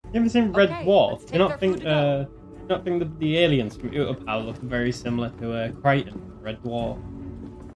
You ever seen Red Okay, Dwarf? let's Do you take not their food think and go. the aliens from Utapau look very similar to Crichton, Red Dwarf?